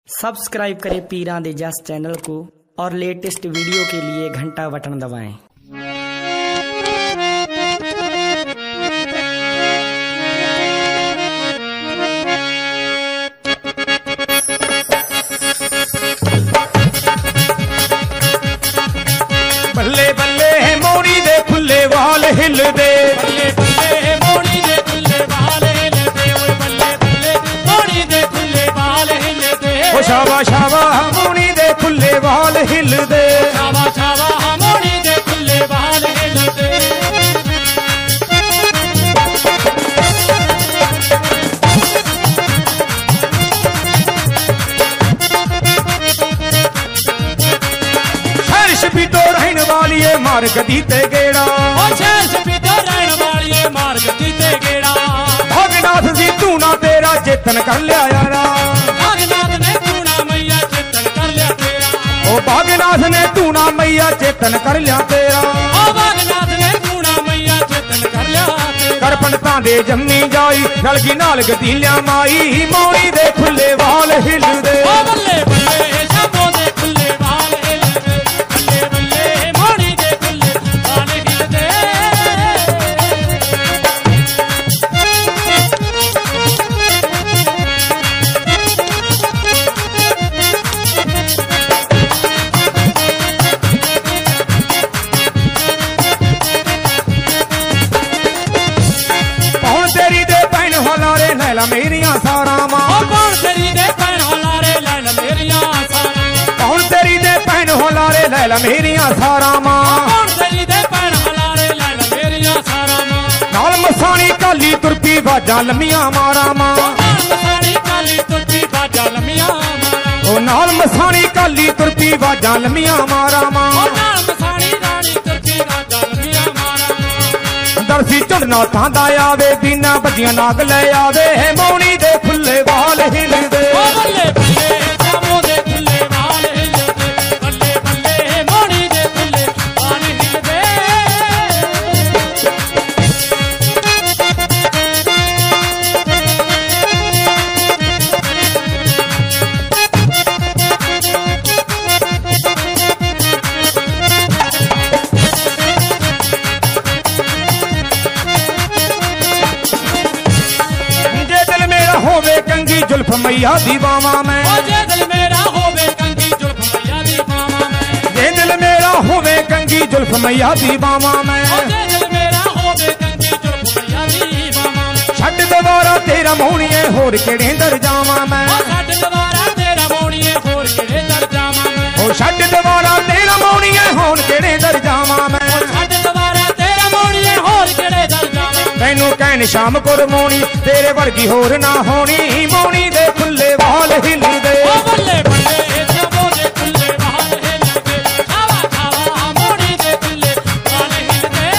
Subscribe करें पीरां दे जस channel को और लेटेस्ट वीडियो के लिए घंटा बटन दबाएं। बल्ले बल्ले है मोड़ी दे खुले वाल हिल दे, बल्ले बल्ले है मोड़ी दे खुले वाल हिल दे, बल्ले बल्ले मोड़ी दे खुले वाल हिल दे। ओ शावा शावा मोड़ी दे खुले वाल हिल दे, छावा छावा मोड़ी दे खुले वाल हिल दे। शर्ष भी तो रहन वाली है मार गदी ते गेड़ा, ओ शर्ष भी तो रहन वाली है मार गदी ते गेड़ा। भागनाथ जी तू ना तेरा चेतन कर लिया यारा, भागनाथ ने तू ना मैया चेतन कर लिया तेरा। ओ भागनाथ ने तू ना मैया चेतन कर लिया तेरा। ओ भागनाथ ने तू ना मैया चेतन कर लिया तेरा। कर पंडतां दे जम्मी जाई रलगी नाल गदीलियां माई, मोड़ी दे खुले वाल हिल दे। ओ बल्ले बल्ले शामों दे खुले वाल हिल दे, बल्ले बल्ले मोड़ी दे खुले वाल हिल दे। पहुन तेरी दे भैन हलारे लैला मेरियां सारा मां, ओ कौन तेरी दे भैन हलारे लैला मेरियां सारा। पहुन तेरी दे भैन हलारे लैला मेरियां सारा मां। कौन तेरी दे भैन हलारे लैला मेरियां सारा मां। नाल मसानी काली तुरपी बाजा लम्मियां मारा मां, नाल मसानी काली तुरपी बाजा लम्मियां मारा। ओ नाल मसानी काली तुरपी बाजा लम्मियां मारा मां। ओ नाल मसानी रानी तुरपी बाजा लम्मियां मारा। दरसी चढ़ना थांदा आवे बिना बजियां नाग ले आवे, मोनी दे खुले वाल हिल दे। ओ बल्ले बल्ले शामों दे खुले वाल हिल दे, बल्ले बल्ले मोड़ी दे खुले वाल हिल दे। जे दिल मेरा होवे कंगी जुल्फ मैया दी बावां में, ओ जे दिल मेरा होवे कंगी जुल्फ मैया दी बावां में। जे दिल मेरा होवे कंगी जुल्फ मैया दी बावां में। ओ जे दिल मेरा होवे कंगी जुल्फ मैया दी बावां में। छड्ड दवारा तेरा मोहणीए होर केड़े दर जावां मैं। ओ छड्ड दवारा तेरा मोड़िए होर केड़े दर जावां मैं। ओ छड्ड दवारा तेरा मोहणीए होर केड़े दर जावां मैं। ओ छड्ड दवारा तेरा मोड़िए होर केड़े दर जावां मैं। तैनू कहन शाम को मोनी तेरे वर्गी होर ना होनी, मोनी दे खुले वाल हिल दे। ओ बल्ले बल्ले शामों दे खुले वाल हिल दे, छावा छावा मोड़ी दे खुले वाल हिल दे।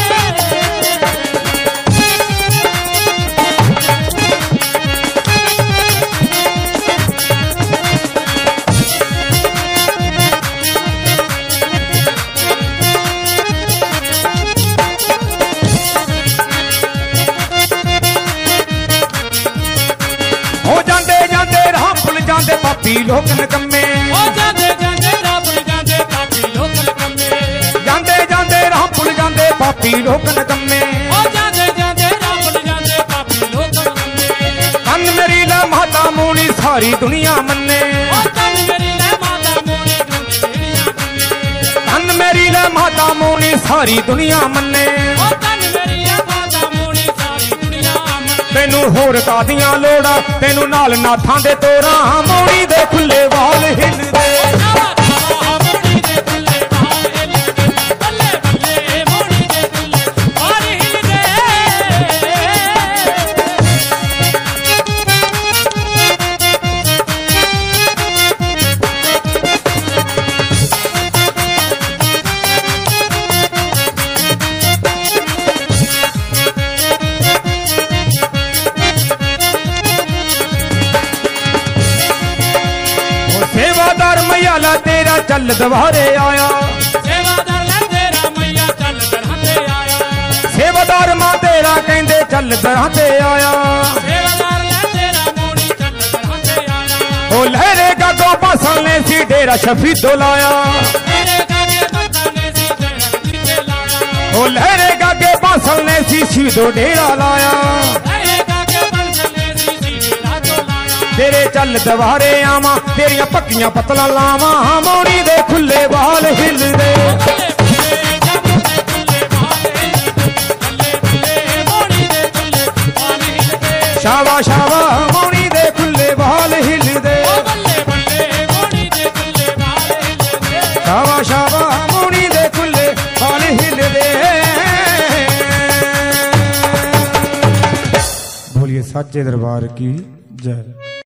हो जांदे जांदे राह भुल जांदे पापी लोक नकम्मे, ओ जांदे जांदे राह भुल जांदे पापी लोक नकम्मे। जांदे जांदे राह भुल जांदे पापी लोक नकम्मे। ओ जांदे जांदे राह भुल जांदे पापी लोक नकम्मे। तन मेरी ला माता मोनी सारी दुनिया मन्ने, ओ तन मेरी ले माता मोड़ी दुनिया मन्ने। तन मेरी ला माता मोनी सारी दुनिया मन्ने। ओ तन मेरी ले माता मोड़ी सारी दुनिया मन्ने। तैनू होर कादियां लोड़ा तैनू नाल नाथां दे तोरा, मोनी दे खुले वाल हिल दे। छावा छावा मोड़ी दे खुले वाल हिल दे, बल्ले बल्ले मोड़ी दे खुले वाल हिल दे। ओ सेवादार मैया ला तेरा चल दवारे आया, सेवादार ले तेरा मैया चल दरहते आया। सेवादार मां तेरा कहंदे चल दरां ते आया। सेवादार ले तेरा मोड़ी चल दरहते आया। ओ ओ लहरे का गो बासल ने सी डेरा शफी तो लाया ओ लहरे का के बासल ने सी सीधो डेरा लाया तेरे चल दवारे आवा तेरिया पक्कियां पतला लावा मोनी दे खुले बाल हिल दे शावा शावा मोनी दे खुले बाल हिल दे शावा शावा मोनी दे खुले बाल हिल दे बोलिए सच्चे दरबार की जय।